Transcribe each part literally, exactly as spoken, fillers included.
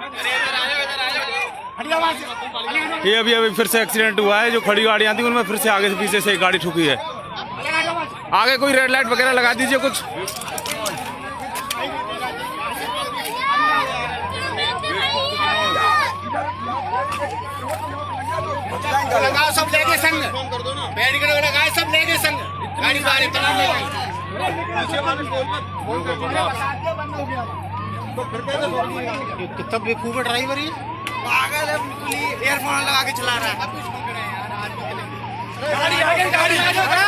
ये अभी अभी फिर से एक्सीडेंट हुआ है। जो खड़ी गाड़ियां थी उनमें फिर से आगे से पीछे से एक गाड़ी ठुकी है। आगे कोई रेड लाइट वगैरह लगा दीजिए कुछ। लगाओ सब लेके संग, बैरिकेड लगाए सब लेके संग, गाड़ी बाहर तमाम लगाई। कितना बेवकूफ ड्राइवर है, पागल है, ईयरफोन लगा के चला रहा है। गाड़ी आगे, गाड़ी आगे।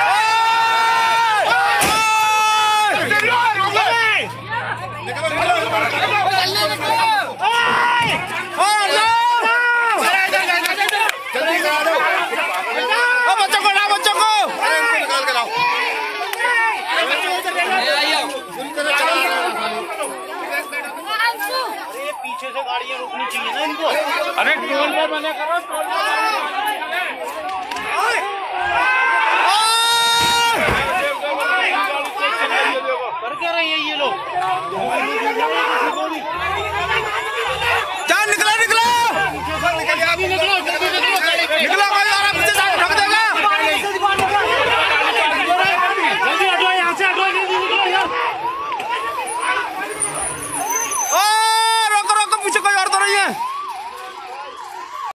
पीछे से गाड़ियां रोकनी चाहिए ना इनको। अरे टोल पे बने करो, टोल कर क्या रहे हैं ये लोग।